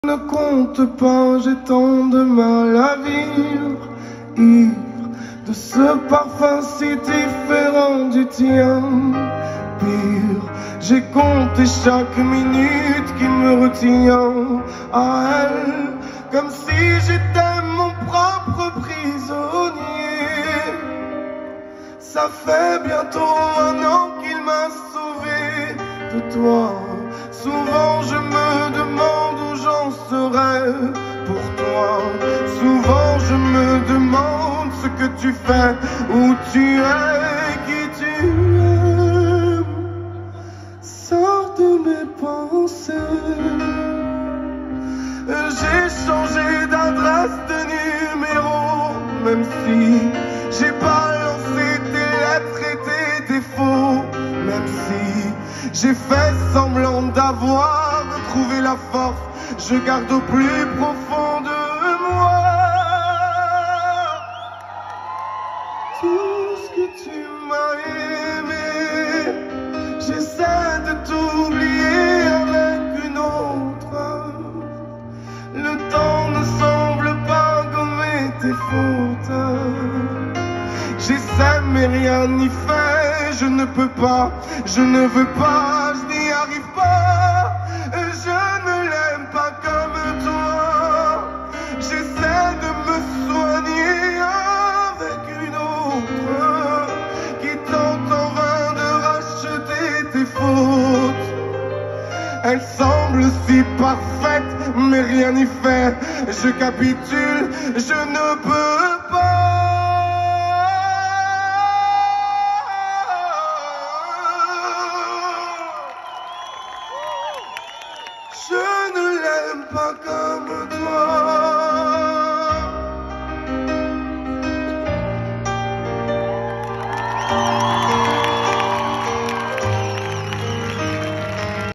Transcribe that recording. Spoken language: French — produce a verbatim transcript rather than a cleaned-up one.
Ne compte pas, j'ai tant de mal à vivre, ivre de ce parfum si différent du tien. Pire, j'ai compté chaque minute qui me retient à elle, comme si j'étais mon propre prisonnier. Ça fait bientôt un an qu'il m'a sauvé de toi. Souvent je me demande où j'en serais pour toi. Souvent je me demande ce que tu fais, où tu es, qui tu es. Sors de mes pensées. J'ai changé d'adresse, de numéro, même si j'ai balancé tes lettres et tes défauts, même si j'ai fait semblant d'avoir trouvé la force, je garde au plus profond de moi tout ce que tu m'as aimé. J'essaie de t'oublier avec une autre. Le temps ne semble pas gommer tes fautes. J'essaie mais rien n'y fait, je ne peux pas, je ne veux pas, je n'y arrive pas. Je ne l'aime pas comme toi. J'essaie de me soigner avec une autre qui tente en vain de racheter tes fautes. Elle semble si parfaite, mais rien n'y fait. Je capitule, je ne peux pas.